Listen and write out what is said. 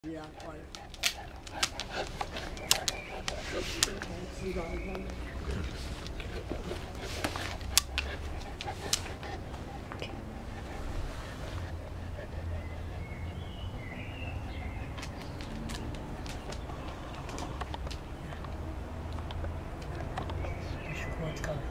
Yeah, right. See that again? Şu kulaç kaldı.